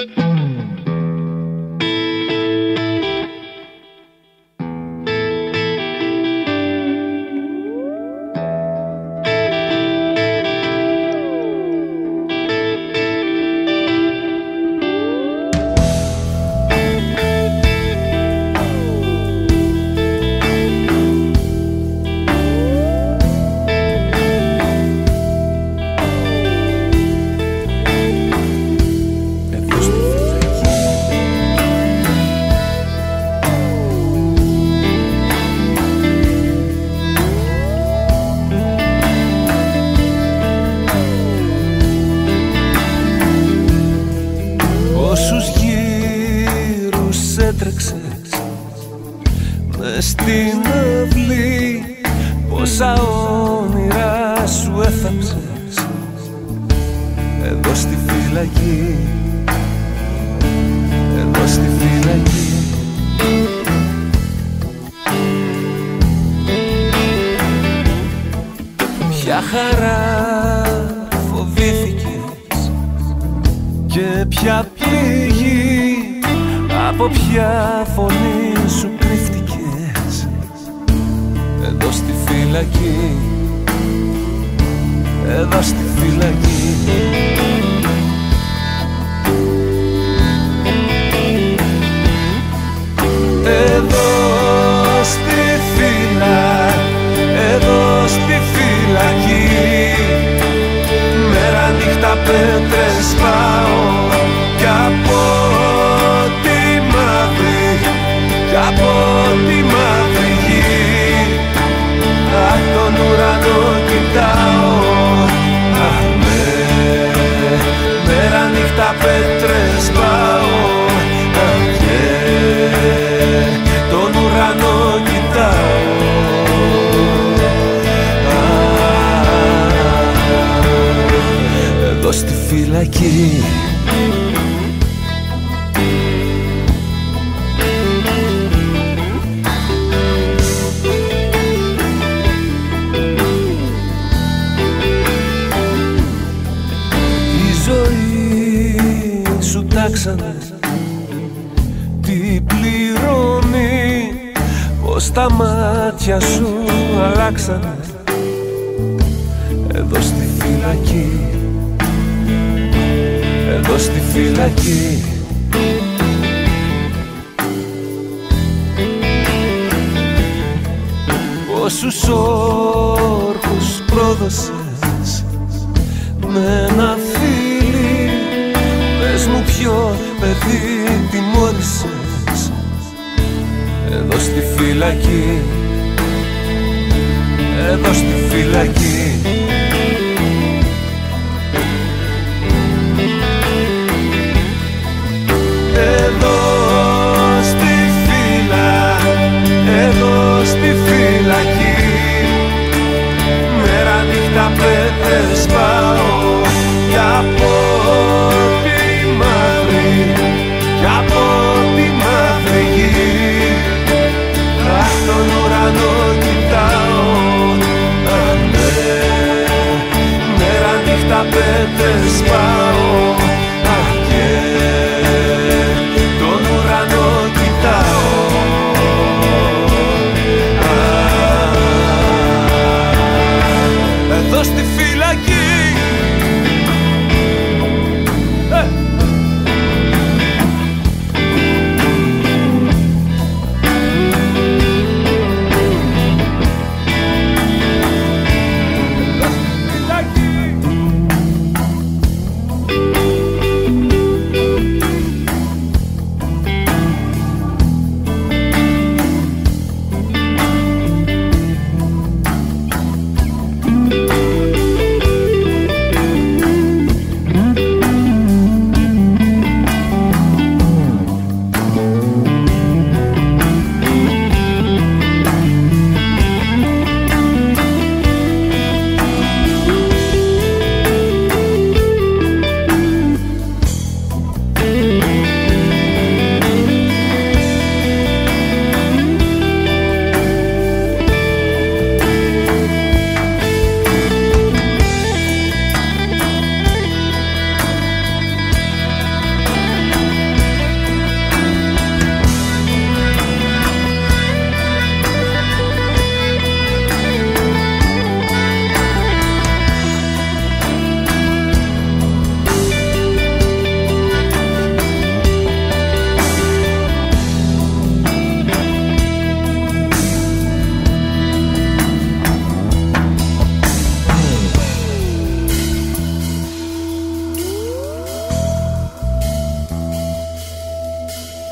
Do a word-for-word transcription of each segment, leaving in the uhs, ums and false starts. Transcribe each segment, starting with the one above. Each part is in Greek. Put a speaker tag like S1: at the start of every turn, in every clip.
S1: μες στην αυλή, πόσα όνειρα σου έθαψες εδώ στη φυλακή, εδώ στη φυλακή. Ποια χαρά φοβήθηκες και ποια πληγή, από ποια φωνή σου κρύφτηκες εδώ στη φυλακή, εδώ στη φυλακή. Εδώ στη φύλλα, εδώ στη φυλακή, μέρα νύχτα πέτρες σπάω κι από τη μαύρη, κι από τη μαύρη γη. Αχ, τον ουρανό κοιτάω, αχ, ναι, μέρα νύχτα πέτρες σπάω, αχ, yeah, τον ουρανό κοιτάω. Εδώ στη φυλακή. Η ζωή σου τάξανε, τι πληρώνει, πως τα μάτια σου αλλάξανε εδώ στη φυλακή, εδώ στη φυλακή. Πόσους όρκους πρόδωσες με ένα φίλι, πες μου ποιο παιδί τιμώρησες εδώ στη φυλακή, εδώ στη φυλακή. Εδώ στη φύλλα, εδώ στη φυλακή, μέρα νύχτα πέτρες σπάω κι από τη μαύρη, κι από τη μαύρη γη. Αχ, τον ουρανό κοιτάω, αχ, ναι, μέρα νύχτα πέτρες σπάω, αχ, yeah, τον ουρανό κοιτάω. Εδώ στη φυλακή. ε.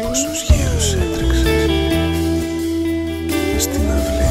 S2: Πόσους γύρους έτρεξες μες στην αυλή.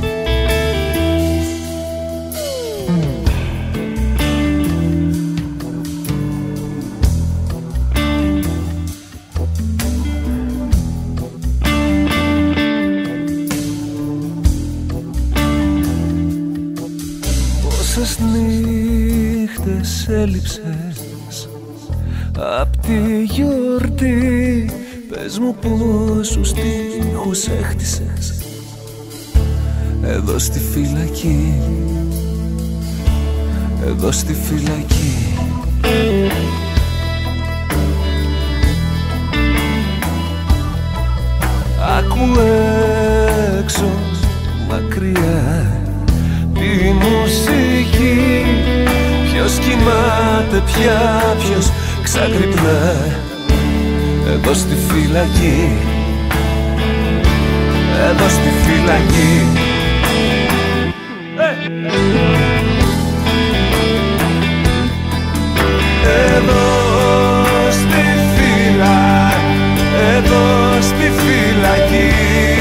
S2: Πόσες νύχτες έλειψες απ' τη γιορτή. Πες μου πόσους τείχους έχτισες εδώ στη φυλακή, εδώ στη φυλακή. Άκου έξω μακριά τη μουσική. Ποιος κοιμάται πια, ποιος ξαγρυπνά εδώ στη φυλακή, εδώ στη φυλακή. Εδώ στη φύλα, εδώ στη φυλακή.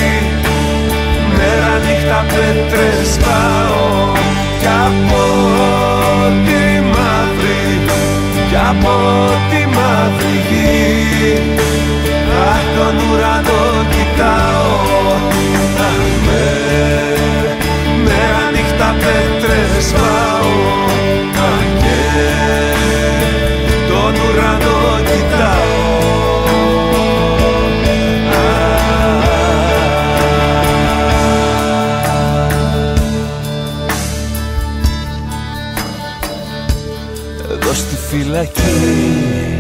S2: Μέρα νύχτα πέτρες σπάω κι από τη μαύρη, κι από τη μαύρη γη. Αχ, τον ουρανό κοιτάω, αχ, με, μέρα νύχτα πέτρες σπάω, αχ, και τον ουρανό κοιτάω. Εδώ στη φυλακή.